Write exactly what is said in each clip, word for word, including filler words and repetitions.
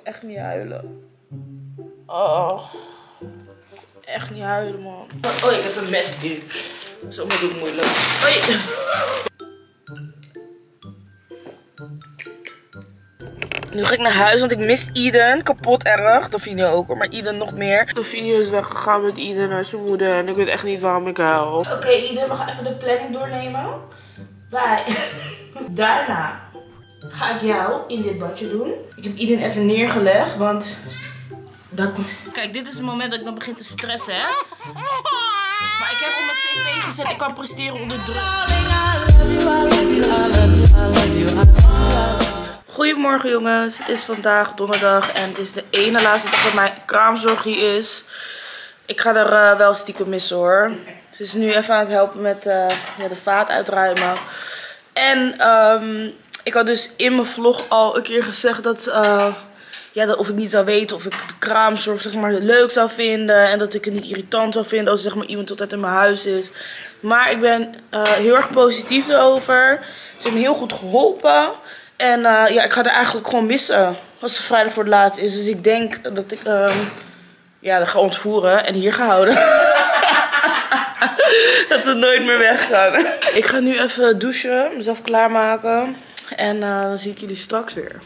echt niet huilen. Oh. Echt niet huilen, man. Oh, ik heb een mes hier. Zomaar doe ik moeilijk. Hoi. Nu ga ik naar huis, want ik mis Eden kapot erg. Davine ook hoor, maar Eden nog meer. Davine is weggegaan met Eden naar zijn moeder en ik weet echt niet waarom ik huil. Oké okay, Eden, we gaan even de planning doornemen. Wij. Daarna ga ik jou in dit badje doen. Ik heb Eden even neergelegd, want... Daar kom... Kijk, dit is het moment dat ik dan begin te stressen, hè. Maar ik heb op mijn cv gezet, ik kan presteren onder druk. Goedemorgen jongens, het is vandaag donderdag en het is de ene laatste dag dat mijn kraamzorg hier is. Ik ga er uh, wel stiekem missen hoor. Ze is nu even aan het helpen met uh, ja, de vaat uitruimen. En um, ik had dus in mijn vlog al een keer gezegd dat, uh, ja, dat of ik niet zou weten of ik de kraamzorg zeg maar, leuk zou vinden. En dat ik het niet irritant zou vinden als zeg maar, iemand altijd in mijn huis is. Maar ik ben uh, heel erg positief erover. Ze hebben me heel goed geholpen. En uh, ja, ik ga er eigenlijk gewoon missen als het vrijdag voor het laatst is. Dus ik denk dat ik um, ja, dat ga ontvoeren en hier ga houden. Dat ze nooit meer weggaan. Ik ga nu even douchen, mezelf klaarmaken. En uh, dan zie ik jullie straks weer.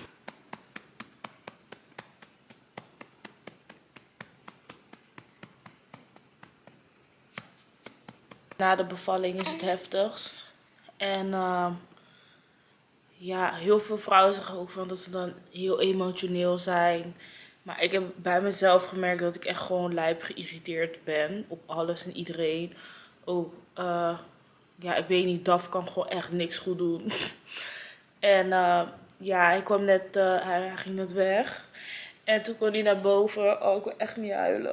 Na de bevalling is het heftigst. En... Uh, Ja, heel veel vrouwen zeggen ook van dat ze dan heel emotioneel zijn. Maar ik heb bij mezelf gemerkt dat ik echt gewoon lijp geïrriteerd ben. Op alles en iedereen. Ook, uh, ja, ik weet niet, Daf kan gewoon echt niks goed doen. En uh, ja, hij kwam net, uh, hij, hij ging net weg. En toen kwam hij naar boven. Oh, ik wil echt niet huilen.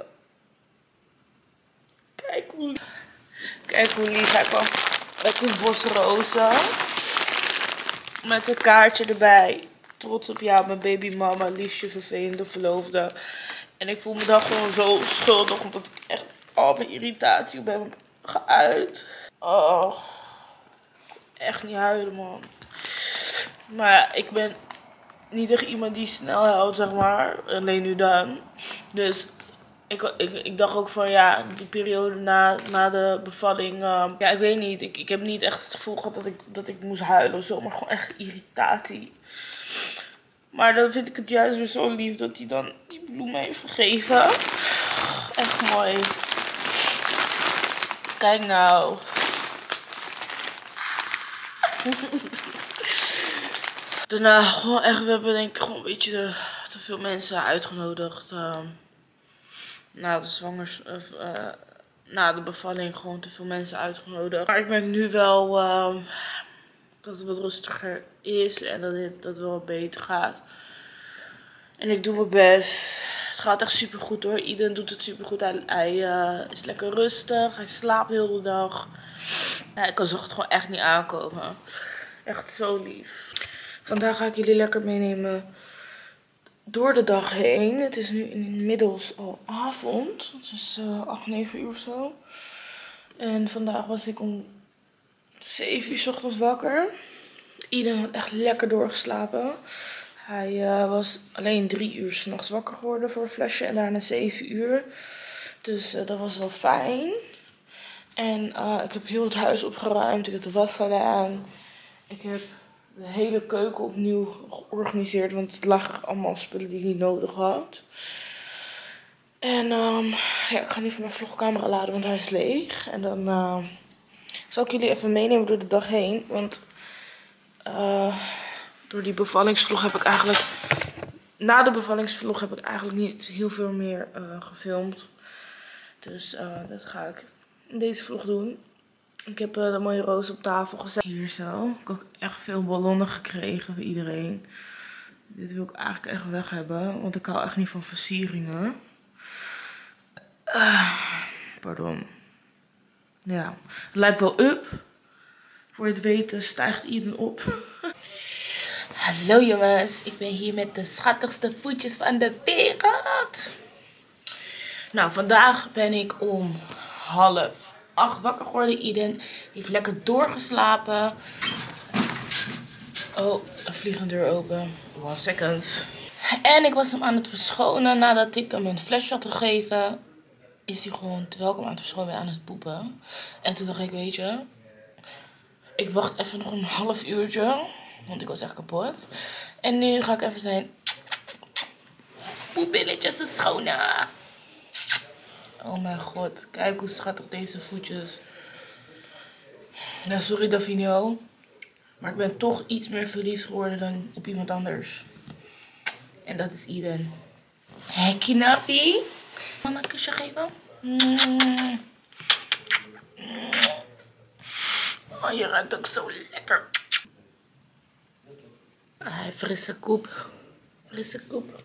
Kijk hoe lief. Kijk hoe lief hij kwam met die bos rozen. Met een kaartje erbij. Trots op jou, mijn babymama, liefje, vervelende verloofde. En ik voel me dan gewoon zo schuldig. Omdat ik echt al mijn irritatie op hem geuit. Oh. Echt niet huilen, man. Maar ik ben niet echt iemand die snel huilt, zeg maar. Alleen nu dan. Dus... Ik, ik, ik dacht ook van ja, die periode na, na de bevalling, uh, ja ik weet niet, ik, ik heb niet echt het gevoel gehad dat ik, dat ik moest huilen of zo, maar gewoon echt irritatie. Maar dan vind ik het juist weer zo lief dat hij dan die bloemen heeft gegeven. Echt mooi. Kijk nou. Daarna gewoon echt, we hebben denk ik gewoon een beetje te, te veel mensen uitgenodigd. Uh, Na de zwangerschap, uh, na de bevalling gewoon te veel mensen uitgenodigd. Maar ik merk nu wel uh, dat het wat rustiger is en dat het, dat het wel wat beter gaat. En ik doe mijn best. Het gaat echt super goed hoor. Eden doet het super goed. Hij, hij uh, is lekker rustig. Hij slaapt heel de dag. Ja, ik kan het gewoon echt niet aankomen. Echt zo lief. Vandaag ga ik jullie lekker meenemen door de dag heen. Het is nu inmiddels al avond. Het is uh, acht, negen uur of zo. En vandaag was ik om zeven uur 's ochtends wakker. Eden had echt lekker doorgeslapen. Hij uh, was alleen drie uur 's nachts wakker geworden voor een flesje. En daarna zeven uur. Dus uh, dat was wel fijn. En uh, ik heb heel het huis opgeruimd. Ik heb de was gedaan. Ik heb de hele keuken opnieuw georganiseerd. Want het lagen allemaal spullen die ik niet nodig had. En um, ja, ik ga nu van mijn vlogcamera laden, want hij is leeg. En dan uh, zal ik jullie even meenemen door de dag heen. Want uh, door die bevallingsvlog heb ik eigenlijk... Na de bevallingsvlog heb ik eigenlijk niet heel veel meer uh, gefilmd. Dus uh, dat ga ik in deze vlog doen. Ik heb uh, de mooie roos op tafel gezet. Hier zo. Ik heb ook echt veel ballonnen gekregen voor iedereen. Dit wil ik eigenlijk echt weg hebben. Want ik hou echt niet van versieringen. Uh, pardon. Ja. Het lijkt wel up. Voor je het weten stijgt Eden op. Hallo jongens. Ik ben hier met de schattigste voetjes van de wereld. Nou, vandaag ben ik om half acht wakker geworden. Eden heeft lekker doorgeslapen. Oh, een vliegende deur open. One second. En ik was hem aan het verschonen nadat ik hem een flesje had gegeven. Is hij gewoon, terwijl ik hem aan het verschonen ben, aan het poepen. En toen dacht ik, weet je, ik wacht even nog een half uurtje. Want ik was echt kapot. En nu ga ik even zijn poepbilletjes verschonen. Oh mijn god, kijk hoe schattig deze voetjes. Ja, sorry Davino. Maar ik ben toch iets meer verliefd geworden dan op iemand anders. En dat is Eden. Hé, hey, knappie. Mama een kusje geven? Oh, je ruikt ook zo lekker. Ah, frisse koep. Frisse koep.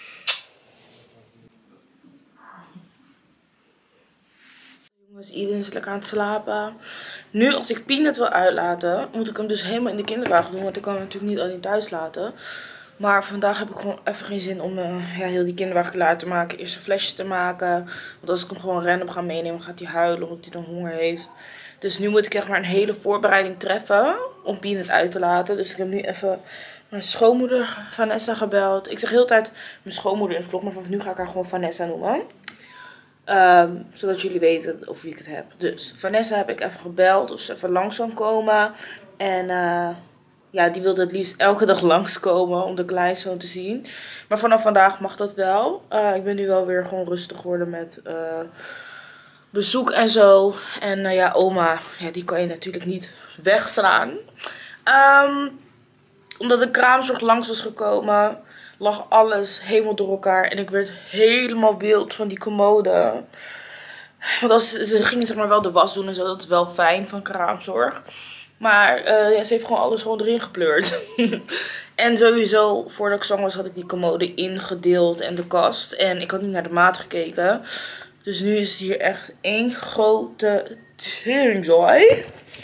Jongens, Eden is lekker aan het slapen. Nu, als ik Peanut wil uitlaten, moet ik hem dus helemaal in de kinderwagen doen. Want ik kan hem natuurlijk niet alleen thuis laten. Maar vandaag heb ik gewoon even geen zin om uh, ja, heel die kinderwagen klaar te maken. Eerst een flesje te maken. Want als ik hem gewoon random ga meenemen, gaat hij huilen omdat hij dan honger heeft. Dus nu moet ik echt maar een hele voorbereiding treffen om Peanut uit te laten. Dus ik heb nu even mijn schoonmoeder Vanessa gebeld. Ik zeg heel de tijd mijn schoonmoeder in de vlog, maar vanaf nu ga ik haar gewoon Vanessa noemen. Um, zodat jullie weten over wie ik het heb. Dus Vanessa heb ik even gebeld of ze even langs kan komen. En uh, ja, die wilde het liefst elke dag langskomen om de kleinzoon te zien. Maar vanaf vandaag mag dat wel. Uh, ik ben nu wel weer gewoon rustig geworden met uh, bezoek en zo. En uh, ja, oma, ja, die kan je natuurlijk niet wegslaan. Um, omdat de kraamzorg langs was gekomen, lag alles helemaal door elkaar. En ik werd helemaal wild van die commode. Want als, ze gingen zeg maar wel de was doen en zo. Dat is wel fijn van kraamzorg. Maar uh, ja, ze heeft gewoon alles gewoon erin gepleurd. En sowieso, voordat ik zwanger was, had ik die commode ingedeeld en de kast. En ik had niet naar de maat gekeken. Dus nu is het hier echt één grote teringzooi.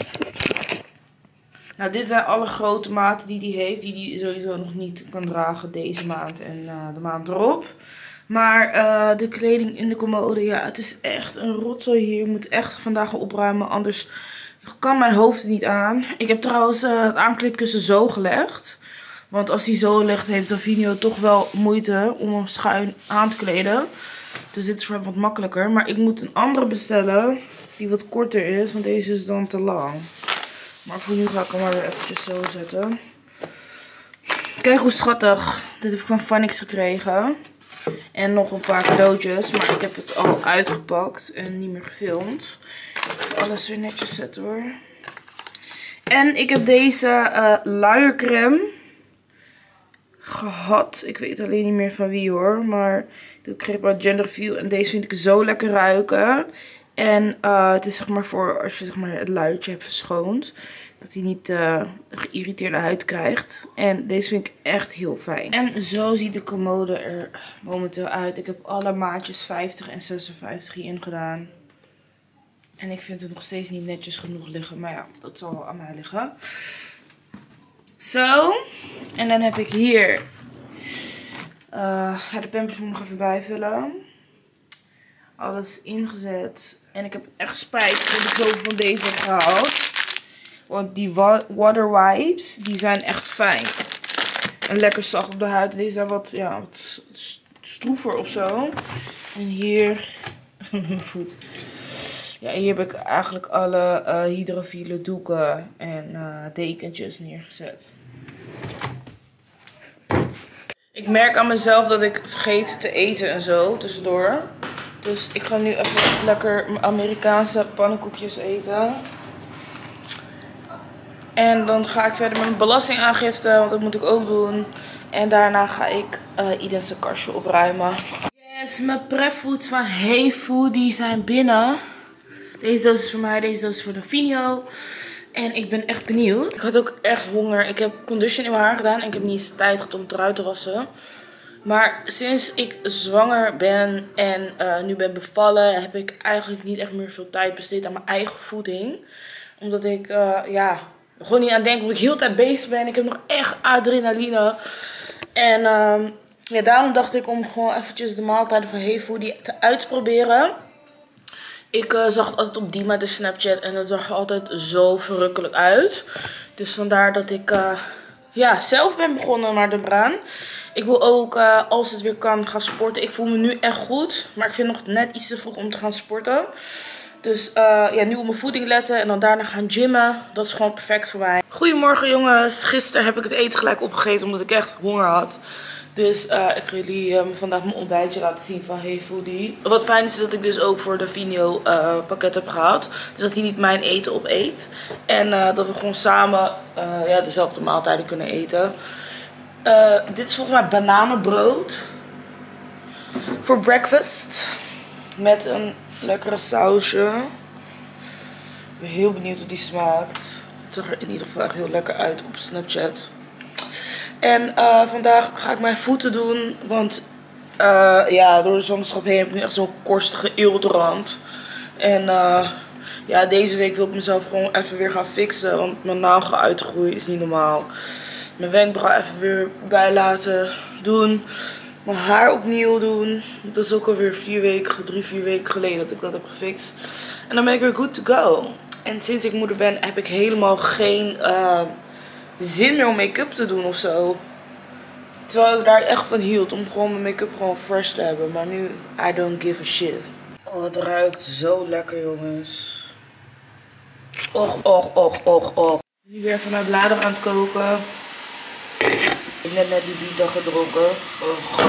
Nou, dit zijn alle grote maten die hij heeft. Die hij sowieso nog niet kan dragen deze maand en uh, de maand erop. Maar uh, de kleding in de commode, ja, het is echt een rotzooi hier. Ik moet echt vandaag gaan opruimen, anders kan mijn hoofd er niet aan. Ik heb trouwens uh, het aankleedkussen zo gelegd. Want als hij zo ligt, heeft Davino toch wel moeite om hem schuin aan te kleden. Dus dit is voor hem wat makkelijker. Maar ik moet een andere bestellen die wat korter is, want deze is dan te lang. Maar voor nu ga ik hem maar weer eventjes zo zetten. Kijk hoe schattig. Dit heb ik van Phonix gekregen. En nog een paar cadeautjes. Maar ik heb het al uitgepakt en niet meer gefilmd. Even alles weer netjes zetten hoor. En ik heb deze uh, luiercreme gehad. Ik weet alleen niet meer van wie hoor. Maar ik kreeg bij Gender Review. En deze vind ik zo lekker ruiken. En uh, het is zeg maar voor als je zeg maar het luiertje hebt verschoond. Dat hij niet uh, geïrriteerde huid krijgt. En deze vind ik echt heel fijn. En zo ziet de commode er momenteel uit. Ik heb alle maatjes vijftig en zesenvijftig hierin gedaan. En ik vind het nog steeds niet netjes genoeg liggen. Maar ja, dat zal wel aan mij liggen. Zo. En dan heb ik hier uh, ja, de pampers moet ik nog even bijvullen. Alles ingezet. En ik heb echt spijt dat ik zoveel van deze heb gehaald. Want die water wipes, die zijn echt fijn. En lekker zacht op de huid. Deze zijn wat, ja, wat stroever of zo. En hier, mijn voet. Ja, hier heb ik eigenlijk alle uh, hydrofiele doeken en uh, dekentjes neergezet. Ik merk aan mezelf dat ik vergeet te eten en zo tussendoor. Dus ik ga nu even lekker Amerikaanse pannenkoekjes eten. En dan ga ik verder met mijn belastingaangifte, want dat moet ik ook doen. En daarna ga ik uh, Iden's kastje opruimen. Yes, mijn prepfoods van Hey Food, die zijn binnen. Deze doos is voor mij, deze doos is voor Davino. En ik ben echt benieuwd. Ik had ook echt honger. Ik heb condition in mijn haar gedaan en ik heb niet eens tijd gehad om het eruit te wassen. Maar sinds ik zwanger ben en uh, nu ben bevallen, heb ik eigenlijk niet echt meer veel tijd besteed aan mijn eigen voeding. Omdat ik, uh, ja, gewoon niet aan denk, omdat ik heel de tijd bezig ben. Ik heb nog echt adrenaline. En uh, ja, daarom dacht ik om gewoon eventjes de maaltijden van Hey Food te uit te proberen. Ik uh, zag het altijd op Dima de Snapchat en dat zag er altijd zo verrukkelijk uit. Dus vandaar dat ik uh, ja, zelf ben begonnen maar de braan. Ik wil ook, uh, als het weer kan, gaan sporten. Ik voel me nu echt goed. Maar ik vind het nog net iets te vroeg om te gaan sporten. Dus uh, ja, nu op mijn voeding letten en dan daarna gaan gymmen. Dat is gewoon perfect voor mij. Goedemorgen jongens. Gisteren heb ik het eten gelijk opgegeten omdat ik echt honger had. Dus uh, ik ga jullie uh, vandaag mijn ontbijtje laten zien van Hey Foodie. Wat fijn is, is dat ik dus ook voor de Vino uh, pakket heb gehaald. Dus dat hij niet mijn eten opeet. En uh, dat we gewoon samen uh, ja, dezelfde maaltijden kunnen eten. Uh, dit is volgens mij bananenbrood. Voor breakfast. Met een lekkere sausje. Ik ben heel benieuwd hoe die smaakt. Het zag er in ieder geval echt heel lekker uit op Snapchat. En uh, vandaag ga ik mijn voeten doen. Want uh, ja, door de zwangerschap heen heb ik nu echt zo'n korstige eeldrand. En uh, ja, deze week wil ik mezelf gewoon even weer gaan fixen. Want mijn nagel uitgroeien is niet normaal. Mijn wenkbrauw even weer bij laten doen. Mijn haar opnieuw doen. Dat is ook alweer vier weken, drie, vier weken geleden dat ik dat heb gefixt. En dan ben ik weer good to go. En sinds ik moeder ben heb ik helemaal geen uh, zin meer om make-up te doen of zo. Terwijl ik daar echt van hield om gewoon mijn make-up gewoon fresh te hebben. Maar nu, I don't give a shit. Oh, het ruikt zo lekker jongens. Och, och, och, och, och. Nu weer even mijn bladeren aan het koken. Ik heb net net die bita gedronken. Oh.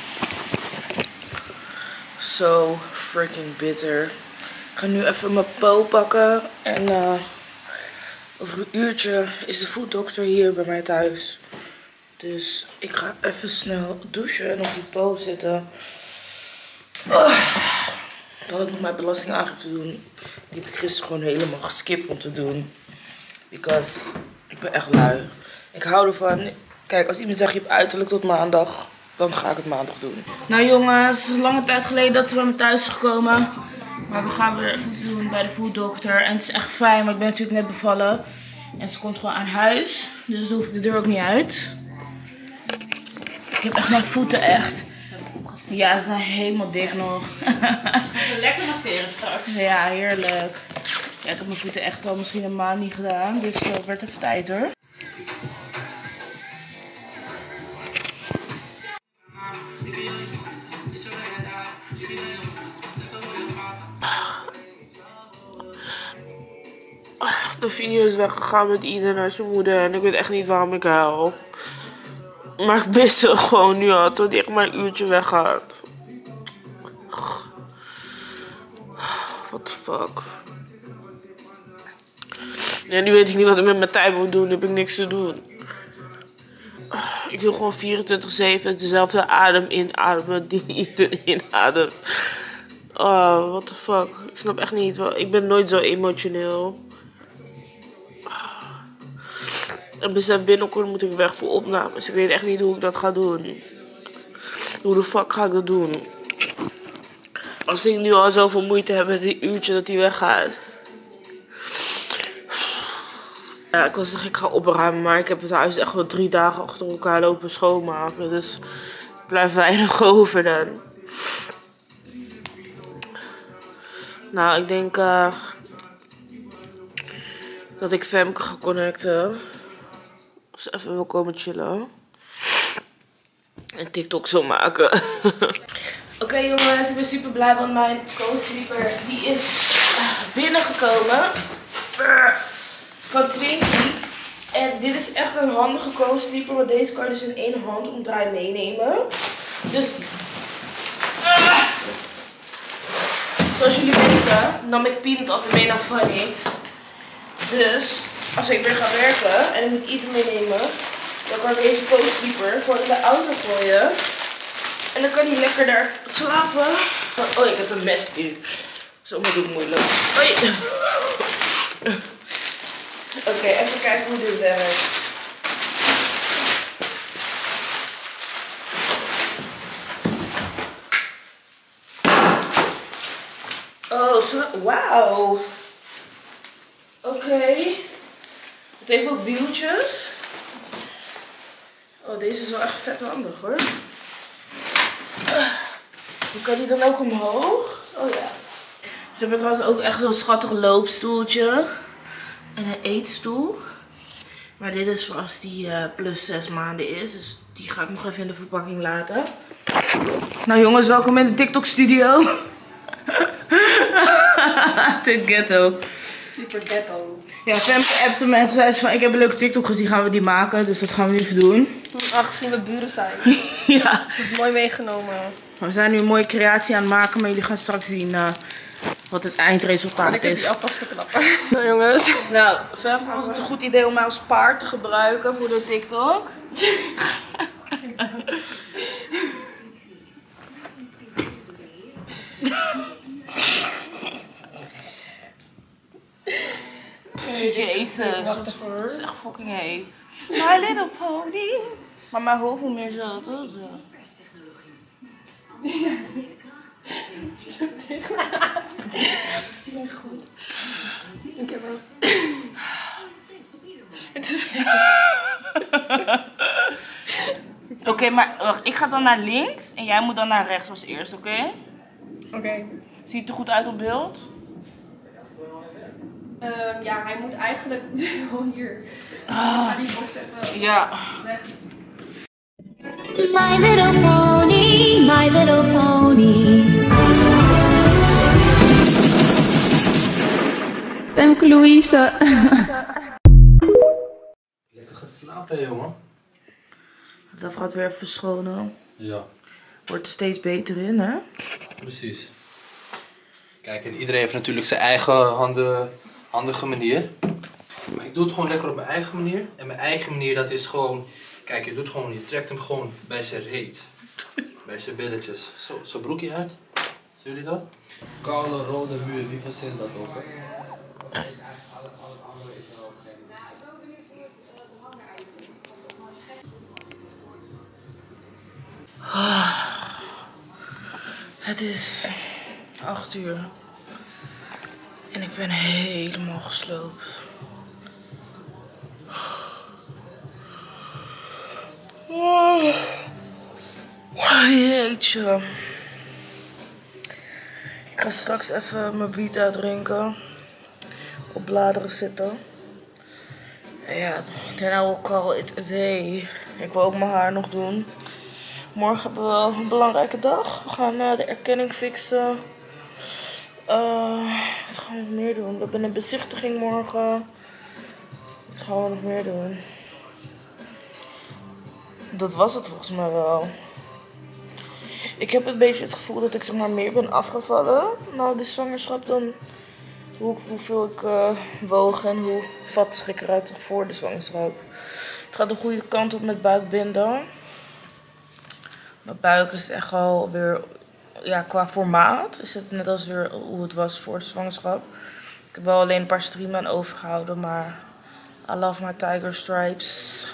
So freaking bitter. Ik ga nu even mijn po pakken. En uh, over een uurtje is de voetdokter hier bij mij thuis. Dus ik ga even snel douchen en op die po zitten. Oh. Dan had ik nog mijn belastingaangifte doen. Die heb ik gisteren gewoon helemaal geskipt om te doen. Because ik ben echt lui. Ik hou ervan. Kijk, als iemand zegt je hebt uiterlijk tot maandag, dan ga ik het maandag doen. Nou jongens, het is lange tijd geleden dat ze bij me thuis is gekomen. Maar we gaan weer even doen bij de voetdokter. En het is echt fijn, maar ik ben natuurlijk net bevallen. En ze komt gewoon aan huis. Dus dan hoef ik de deur ook niet uit. Ik heb echt mijn voeten echt. Ja, ze zijn helemaal dik nog. Lekker masseren straks. Ja, heerlijk. Ja, ik heb mijn voeten echt al misschien een maand niet gedaan. Dus dat werd even tijd hoor. De video is weggegaan met ieder naar zijn moeder en ik weet echt niet waarom ik huil. Maar ik mis ze gewoon nu al, tot hij echt maar een uurtje weggaat. What the fuck. Ja, nu weet ik niet wat ik met mijn tijd moet doen, nu heb ik niks te doen. Ik wil gewoon vierentwintig zeven dezelfde adem inademen die iedereen inademt. Oh, what the fuck. Ik snap echt niet, ik ben nooit zo emotioneel. En besef binnenkort moet ik weg voor opnames. Ik weet echt niet hoe ik dat ga doen. Hoe de fuck ga ik dat doen? Als ik nu al zoveel moeite heb met die uurtje dat hij weggaat. Ja, ik wil zeggen ik ga opruimen, maar ik heb het huis echt wel drie dagen achter elkaar lopen schoonmaken. Dus er blijft weinig over dan. Nou, ik denk uh, dat ik Femke ga connecten. Dus even wil komen chillen. En TikTok zal maken. Oké okay, jongens, ik ben super blij, want mijn co-sleeper die is binnengekomen. Van Twinkie. En dit is echt een handige co-sleeper, want deze kan je dus in één hand omdraai meenemen. Dus, uh, zoals jullie weten, nam ik Peanut altijd mee naar Phonics. Dus, als ik weer ga werken en ik moet iets meenemen, dan kan ik deze co-sleeper gewoon in de auto gooien. En dan kan hij lekker daar slapen. Oh, ik heb een mes nu. Zomaar doe ik moeilijk. Hoi. Oké, okay, even kijken hoe dit werkt. Oh, zo. Wauw. Oké. Okay. Het heeft ook wieltjes. Oh, deze is wel echt vet handig hoor. Hoe kan die dan ook omhoog? Oh ja. Ze hebben trouwens ook echt zo'n schattig loopstoeltje. En een eetstoel. Maar dit is voor als die uh, plus zes maanden is. Dus Die ga ik nog even in de verpakking laten. Nou jongens, welkom in de TikTok studio. De ghetto. Super ghetto. Ja, Femke appte me en zei ze van ik heb een leuke TikTok gezien, gaan we die maken. Dus dat gaan we nu even doen. Aangezien we buren zijn. Ja. Is het mooi meegenomen. We zijn nu een mooie creatie aan het maken, maar jullie gaan straks zien uh, wat het eindresultaat ik heb is. die alvast verknappen. Nou jongens. Nou, Femke vond het een goed idee om mij als paard te gebruiken voor de TikTok. Jezus, dat is echt fucking heet. My little pony. Maar mijn hoofd moet meer zo, toch? Nee, goed. Ik heb wel. Het is. Oké, okay, maar wacht, ik ga dan naar links en jij moet dan naar rechts als eerst, oké? Okay? Oké. Okay. Ziet het er goed uit op beeld? Um, ja, hij moet eigenlijk wel hier. Ah. Ik ga die box even ja. weg. My little pony, my little pony. Femke Louise. Lekker geslapen, jongen. Dat gaat weer even verschonen. Ja. Wordt er steeds beter in, hè? Precies. Kijk, en iedereen heeft natuurlijk zijn eigen handen, handige manier. Maar ik doe het gewoon lekker op mijn eigen manier. En mijn eigen manier, dat is gewoon... Kijk, je doet gewoon, je trekt hem gewoon bij zijn reet. Bij zijn billetjes. Zo, zo broekje uit. Zien jullie dat? Koude rode muur, wie verzint dat ook, hè? Het is acht uur. En ik ben helemaal gesloopt. Oh. Jeetje. Ik ga straks even mijn Bita drinken. Op bladeren zitten. En ja, then I will call it a day. Ik wil ook mijn haar nog doen. Morgen hebben we wel een belangrijke dag. We gaan uh, de erkenning fixen. Uh, wat gaan we nog meer doen? We hebben een bezichtiging morgen. Wat gaan we nog meer doen? Dat was het volgens mij wel. Ik heb een beetje het gevoel dat ik zeg maar meer ben afgevallen na de zwangerschap dan hoe, hoeveel ik uh, woog en hoe vatsig ik eruit zag voor de zwangerschap. Het gaat de goede kant op met buikbinden. Mijn buik is echt al weer, ja, qua formaat is het net als weer hoe het was voor de zwangerschap. Ik heb wel alleen een paar striemen aan overgehouden, maar I love my tiger stripes.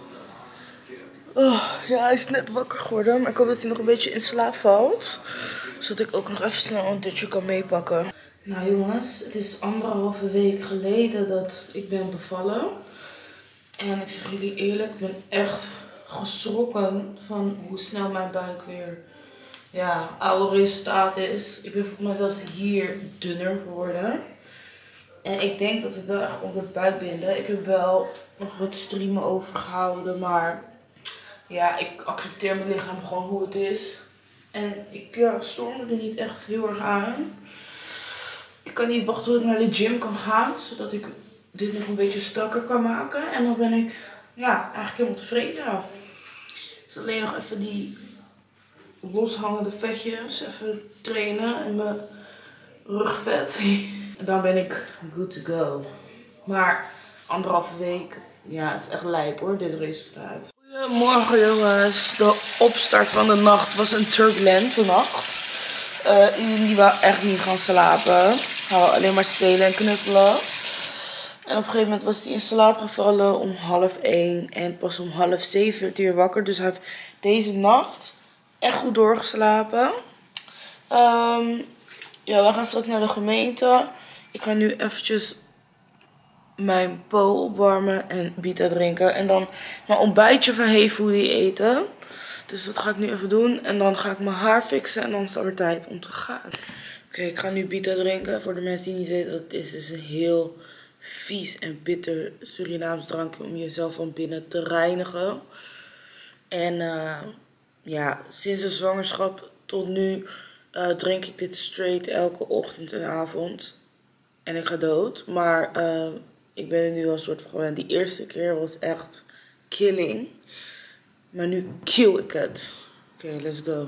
Oh, ja, hij is net wakker geworden, maar ik hoop dat hij nog een beetje in slaap valt. Zodat ik ook nog even snel een dutje kan meepakken. Nou jongens, het is anderhalve week geleden dat ik ben bevallen. En ik zeg jullie eerlijk, ik ben echt geschrokken van hoe snel mijn buik weer, ja, oude resultaat is. Ik ben volgens mij zelfs hier dunner geworden. En ik denk dat het wel echt onder het buikbinden. Ik heb wel nog wat striemen overgehouden, maar ja, ik accepteer mijn lichaam gewoon hoe het is. En ik ja, stoor me er niet echt heel erg aan. Ik kan niet wachten tot ik naar de gym kan gaan, zodat ik dit nog een beetje strakker kan maken. En dan ben ik ja, eigenlijk helemaal tevreden. Dus alleen nog even die loshangende vetjes even trainen en mijn rugvet. En dan ben ik good to go. Maar anderhalve week, ja, het is echt lijp hoor, dit resultaat. Goedemorgen jongens. De opstart van de nacht was een turbulente nacht. Uh, iedereen die wou echt niet gaan slapen. Hij wou alleen maar spelen en knuffelen. En op een gegeven moment was hij in slaap gevallen om half één. En pas om half zeven werd hij weer wakker. Dus hij heeft deze nacht echt goed doorgeslapen. Um, ja, we gaan straks naar de gemeente. Ik ga nu eventjes mijn po opwarmen en Bita drinken. En dan mijn ontbijtje van Hey Foodie eten. Dus dat ga ik nu even doen. En dan ga ik mijn haar fixen en dan is het alweer tijd om te gaan. Oké, okay, ik ga nu Bita drinken. Voor de mensen die niet weten wat het is. Het is een heel vies en bitter Surinaams drankje om jezelf van binnen te reinigen. En uh, ja, sinds de zwangerschap tot nu uh, drink ik dit straight elke ochtend en avond. En ik ga dood. Maar uh, ik ben er nu al een soort van gewend. Die eerste keer was echt killing. Maar nu kill ik het. Oké, okay, let's go.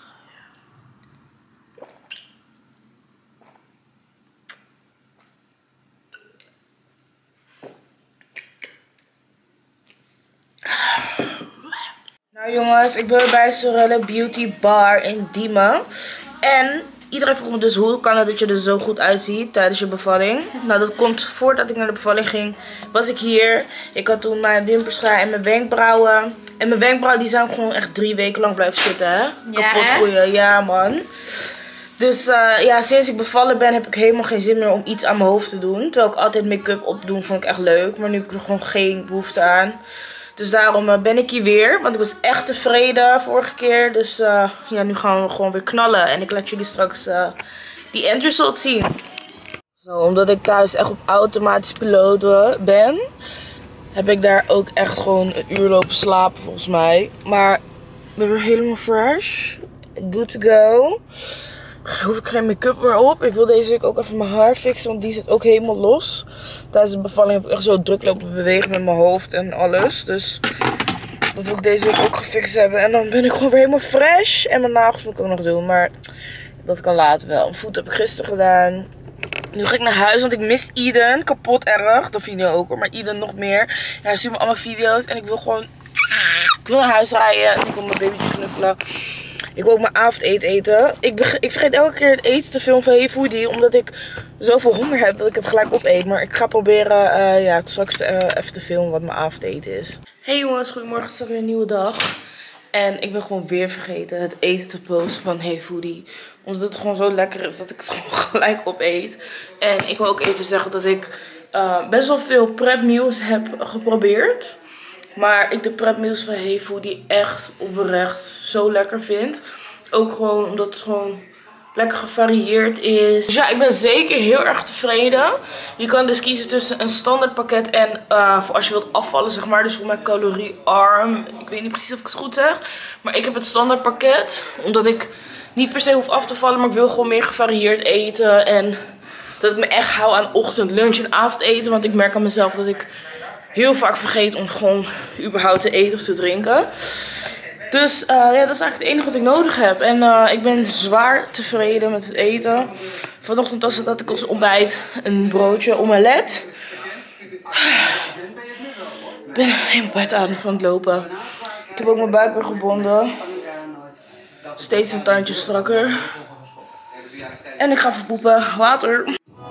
Nou jongens, ik ben bij Sorelle Beauty Bar in Diemen. En iedereen vroeg me dus hoe kan het dat je er zo goed uitziet tijdens je bevalling. Nou, dat komt voordat ik naar de bevalling ging, was ik hier. Ik had toen mijn wimpers en mijn wenkbrauwen. En mijn wenkbrauwen die zijn gewoon echt drie weken lang blijven zitten, hè? Ja, kapot groeien, ja man. Dus uh, ja, sinds ik bevallen ben heb ik helemaal geen zin meer om iets aan mijn hoofd te doen. Terwijl ik altijd make-up opdoen, vond ik echt leuk. Maar nu heb ik er gewoon geen behoefte aan. Dus daarom uh, ben ik hier weer. Want ik was echt tevreden vorige keer. Dus uh, ja, nu gaan we gewoon weer knallen. En ik laat jullie straks uh, die end result zien. Zo, omdat ik thuis echt op automatisch piloot ben, heb ik daar ook echt gewoon een uur lopen slapen volgens mij. Maar ik ben weer helemaal fresh. Good to go. Hoef ik geen make-up meer op. Ik wil deze week ook even mijn haar fixen, want die zit ook helemaal los. Tijdens de bevalling heb ik echt zo druk lopen bewegen met mijn hoofd en alles. Dus dat wil ik deze week ook gefixt hebben. En dan ben ik gewoon weer helemaal fresh. En mijn nagels moet ik ook nog doen, maar dat kan later wel. Mijn voet heb ik gisteren gedaan. Nu ga ik naar huis, want ik mis Eden kapot erg. Dat vind je ook hoor, maar Eden nog meer. En hij stuurt me allemaal video's en ik wil gewoon... Ik wil naar huis rijden en ik wil mijn babytje knuffelen. Ik wil ook mijn avondeten eten. Ik, ik vergeet elke keer het eten te filmen van Hey Foodie. Omdat ik zoveel honger heb dat ik het gelijk opeet. Maar ik ga proberen uh, ja, straks uh, even te filmen wat mijn avondeten is. Hey jongens, goedemorgen. Het is weer een nieuwe dag. En ik ben gewoon weer vergeten het eten te posten van Hey Foodie. Omdat het gewoon zo lekker is dat ik het gewoon gelijk opeet. En ik wil ook even zeggen dat ik uh, best wel veel prep meals heb geprobeerd. Maar ik de prep meals van Hey Foodie echt oprecht zo lekker vind. Ook gewoon omdat het gewoon lekker gevarieerd is. Dus ja, ik ben zeker heel erg tevreden. Je kan dus kiezen tussen een standaard pakket en uh, voor als je wilt afvallen, zeg maar. Dus voor mij caloriearm. Ik weet niet precies of ik het goed zeg. Maar ik heb het standaard pakket. Omdat ik niet per se hoef af te vallen, maar ik wil gewoon meer gevarieerd eten. En dat ik me echt hou aan ochtend, lunch en avondeten. Want ik merk aan mezelf dat ik heel vaak vergeet om gewoon überhaupt te eten of te drinken. Dus uh, ja, dat is eigenlijk het enige wat ik nodig heb. En uh, ik ben zwaar tevreden met het eten. Vanochtend was het dat ik als ontbijt een broodje omelet. Ik ben helemaal bij het adem van het lopen. Ik heb ook mijn buik weer gebonden. Steeds een tandje strakker. En ik ga verpoepen. Later.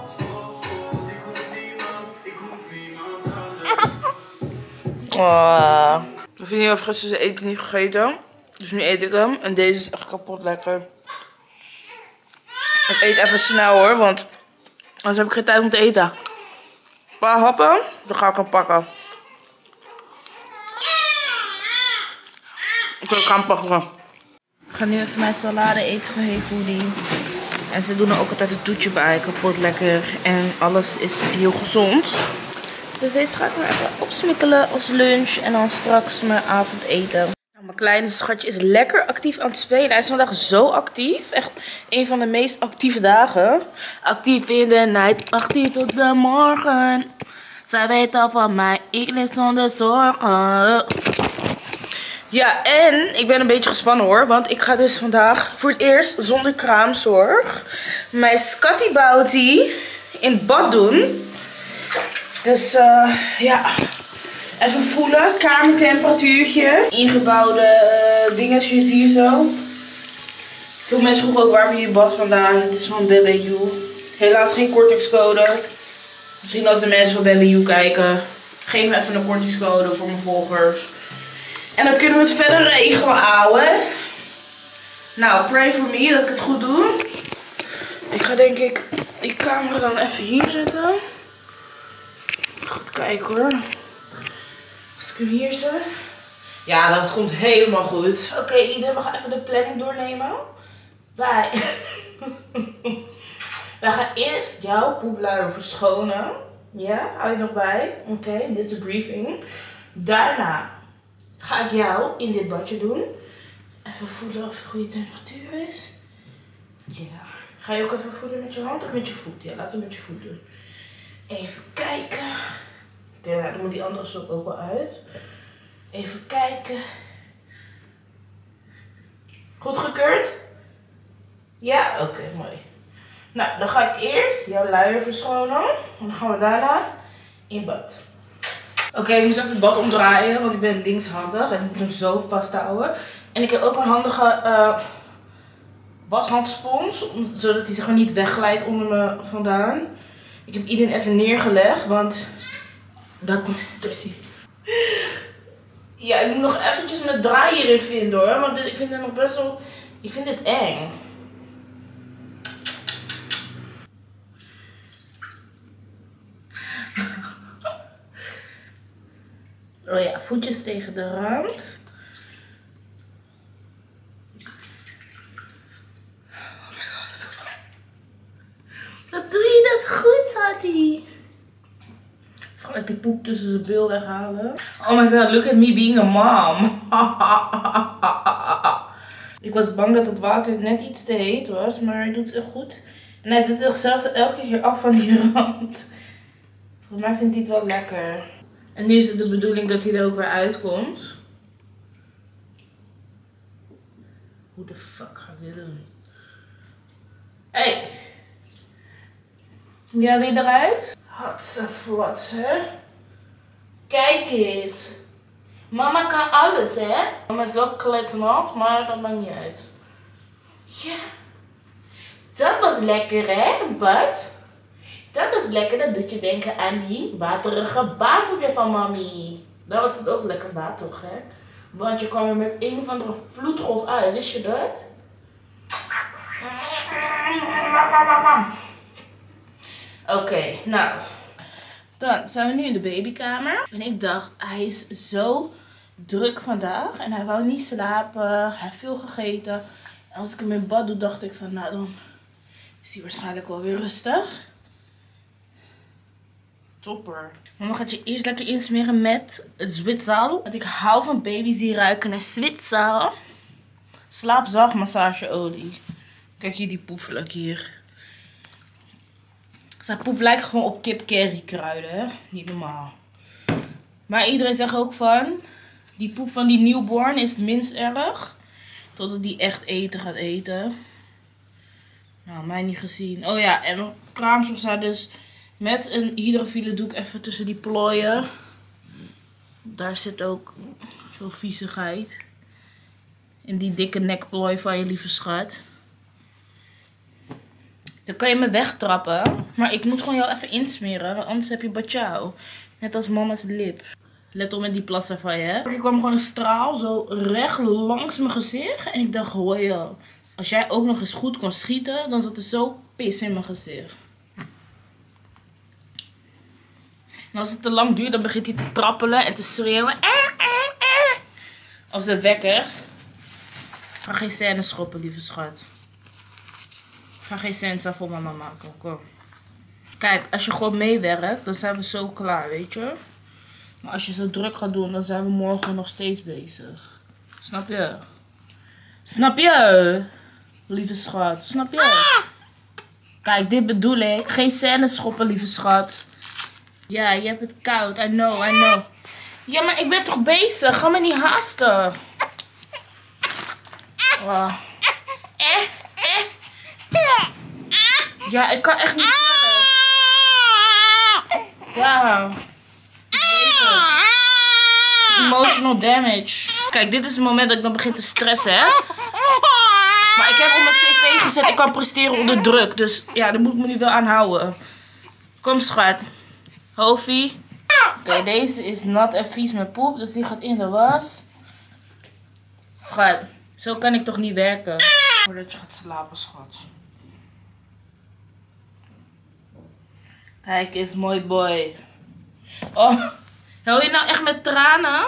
Oh. Mijn vriendin heeft gisteren zijn eten niet gegeten. Dus nu eet ik hem. En deze is echt kapot lekker. Ik eet even snel hoor, want anders heb ik geen tijd om te eten. Een paar happen, dan ga ik hem pakken. Ik wil gaan pakken. Ik ga nu even mijn salade eten van Hey Foodie. En ze doen er ook altijd een toetje bij. Kapot lekker. En alles is heel gezond. Dus deze ga ik maar even opsmikkelen als lunch. En dan straks mijn avondeten. Nou, mijn kleine schatje is lekker actief aan het spelen. Hij is vandaag zo actief. Echt een van de meest actieve dagen. Actief in de night. Actief tot de morgen. Zij weet al van mij. Ik leef zonder zorgen. Ja, en ik ben een beetje gespannen hoor. Want ik ga dus vandaag voor het eerst zonder kraamzorg mijn Scotty Bouty in bad doen. Dus uh, ja, even voelen. Kamertemperatuurtje. Ingebouwde uh, dingetjes hier zo. Veel mensen vroegen ook waar heb je je bad vandaan. Het is van B B U. Helaas geen kortingscode. Misschien als de mensen van B B U kijken. Geef me even een kortingscode voor mijn volgers. En dan kunnen we het verder regelen, ouwe. Nou, pray for me dat ik het goed doe. Ik ga denk ik die camera dan even hier zetten. Goed kijken hoor. Als ik hem hier zet. Ja, dat komt helemaal goed. Oké, okay, Iden, we gaan even de planning doornemen. Wij... Wij gaan eerst jouw poepluier verschonen. Ja, hou je nog bij? Oké, okay, dit is de briefing. Daarna ga ik jou in dit badje doen. Even voelen of het goede temperatuur is. Ja. Ga je ook even voelen met je hand of met je voet? Ja, laten we met je voet doen. Even kijken. Oké, okay, nou, dan moet die andere sok ook wel uit. Even kijken. Goed gekeurd? Ja? Oké, okay, mooi. Nou, dan ga ik eerst jouw luier verschonen. En dan gaan we daarna in bad. Oké, okay, ik moet even het bad omdraaien, want ik ben linkshandig en ik moet hem zo vasthouden. En ik heb ook een handige uh, washandspons, zodat hij zeg maar niet wegglijdt onder me vandaan. Ik heb iedereen even neergelegd, want daar komt hij. Ja, ik moet nog eventjes mijn draai hierin vinden hoor, want dit, ik vind het nog best wel, ik vind dit eng. Oh ja, voetjes tegen de rand. Oh my god. Wat doe je dat goed, Sati? Ga ik die poep tussen zijn bil weghalen. Oh my god, look at me being a mom. Ik was bang dat het water net iets te heet was, maar hij doet het echt goed. En hij zet zichzelf elke keer af van die rand. Volgens mij vindt hij het wel lekker. En nu is het de bedoeling dat hij er ook weer uitkomt. Hoe de fuck ga ik dit doen? Hey! Ja, weer eruit? Hatse flatse. Kijk eens. Mama kan alles, hè? Mama is wel kletsnat, maar dat maakt niet uit. Ja. Dat was lekker, hè, bad? Dat is lekker, dat doet je denken aan die waterige baarmoeder van mami. Dat was het ook lekker bad, toch, hè? Want je kwam er met een of andere vloedgolf uit, wist je dat? Oké, okay, nou. Dan zijn we nu in de babykamer. En ik dacht, hij is zo druk vandaag. En hij wou niet slapen, hij heeft veel gegeten. En als ik hem in bad doe, dacht ik van, nou dan is hij waarschijnlijk wel weer rustig. Topper. Mama gaat je eerst lekker insmeren met Zwitserl. Want ik hou van baby's die ruiken naar Zwitserl. Slaapzacht massageolie. Kijk hier die poepvlek hier. Zijn poep lijkt gewoon op kip curry kruiden, hè? Niet normaal. Maar iedereen zegt ook van, die poep van die newborn is het minst erg. Totdat die echt eten gaat eten. Nou, mij niet gezien. Oh ja, en mijn kraamzorg zei dus met een hydrofiele doek even tussen die plooien. Daar zit ook veel viezigheid. In die dikke nekplooi van je lieve schat. Dan kan je me wegtrappen. Maar ik moet gewoon jou even insmeren. Want anders heb je batjauw. Net als mama's lip. Let op met die plassen van je. Hè? Er kwam gewoon een straal zo recht langs mijn gezicht. En ik dacht, hoor joh. Als jij ook nog eens goed kon schieten. Dan zat er zo pis in mijn gezicht. En als het te lang duurt, dan begint hij te trappelen en te schreeuwen. Eh, eh, eh. Als een wekker. Ga geen scène schoppen, lieve schat. Ga geen scène voor mama maken. Kom. Kijk, als je gewoon meewerkt, dan zijn we zo klaar, weet je. Maar als je zo druk gaat doen, dan zijn we morgen nog steeds bezig. Snap je? Snap je? Lieve schat. Snap je? Kijk, dit bedoel ik. Geen scène schoppen, lieve schat. Ja, je hebt het koud. I know, I know. Ja, maar ik ben toch bezig? Ga me niet haasten. Oh. Eh, eh. Ja, ik kan echt niet sneller. Ja. Ik weet het. Emotional damage. Kijk, dit is het moment dat ik dan begin te stressen, hè. Maar ik heb op mijn cv gezet, ik kan presteren onder druk. Dus ja, daar moet ik me nu wel aan houden. Kom, schat. Hoofie. Oké, okay, deze is nat en vies met poep, dus die gaat in de was. Schat, zo kan ik toch niet werken? Voordat je gaat slapen, schat. Kijk eens, mooi boy. Oh, hel je nou echt met tranen?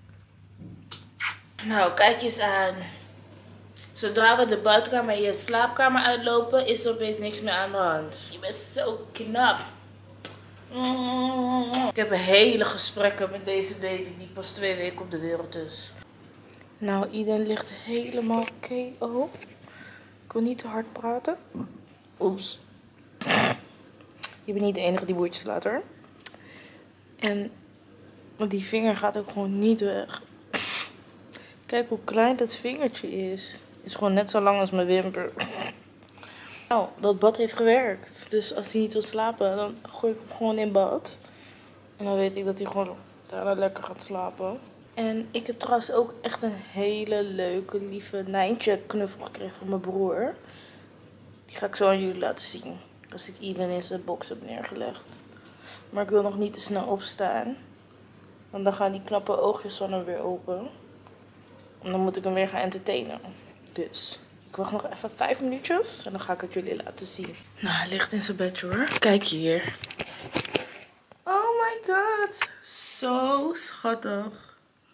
Nou, kijk eens aan. Zodra we de buitenkamer en je slaapkamer uitlopen, is er opeens niks meer aan de hand. Je bent zo knap. Ik heb hele gesprekken met deze baby die pas twee weken op de wereld is. Nou, Eden ligt helemaal K O. Ik wil niet te hard praten. Oeps. Je bent niet de enige die woordjes laat hoor. En die vinger gaat ook gewoon niet weg. Kijk hoe klein dat vingertje is. Is gewoon net zo lang als mijn wimper. Nou, dat bad heeft gewerkt. Dus als hij niet wil slapen, dan gooi ik hem gewoon in bad. En dan weet ik dat hij gewoon daarna lekker gaat slapen. En ik heb trouwens ook echt een hele leuke, lieve Nijntje knuffel gekregen van mijn broer. Die ga ik zo aan jullie laten zien. Als ik Eden in zijn box heb neergelegd. Maar ik wil nog niet te snel opstaan. Want dan gaan die knappe oogjes van hem weer open. En dan moet ik hem weer gaan entertainen. Dus ik wacht nog even vijf minuutjes. En dan ga ik het jullie laten zien. Nou, hij ligt in zijn bed hoor. Kijk hier. Oh my god. Zo schattig.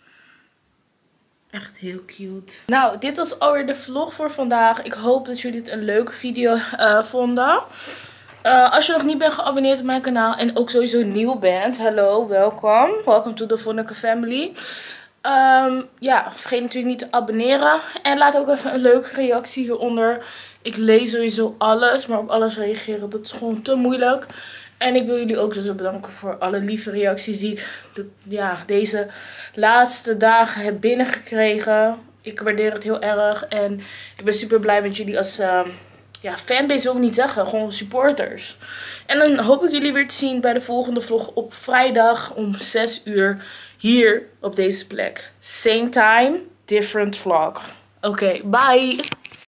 Echt heel cute. Nou, dit was alweer de vlog voor vandaag. Ik hoop dat jullie het een leuke video uh, vonden. Uh, als je nog niet bent geabonneerd op mijn kanaal en ook sowieso nieuw bent. Hallo, welkom. Welcome to the Vonneke family. Um, ja, vergeet natuurlijk niet te abonneren. En laat ook even een leuke reactie hieronder. Ik lees sowieso alles, maar op alles reageren, dat is gewoon te moeilijk. En ik wil jullie ook dus bedanken voor alle lieve reacties die ik de, ja, deze laatste dagen heb binnengekregen. Ik waardeer het heel erg. En ik ben super blij met jullie als uh, ja, fanbase, wil ik niet zeggen. Gewoon supporters. En dan hoop ik jullie weer te zien bij de volgende vlog op vrijdag om zes uur. Hier op deze plek. Same time, different vlog. Oké, okay, bye!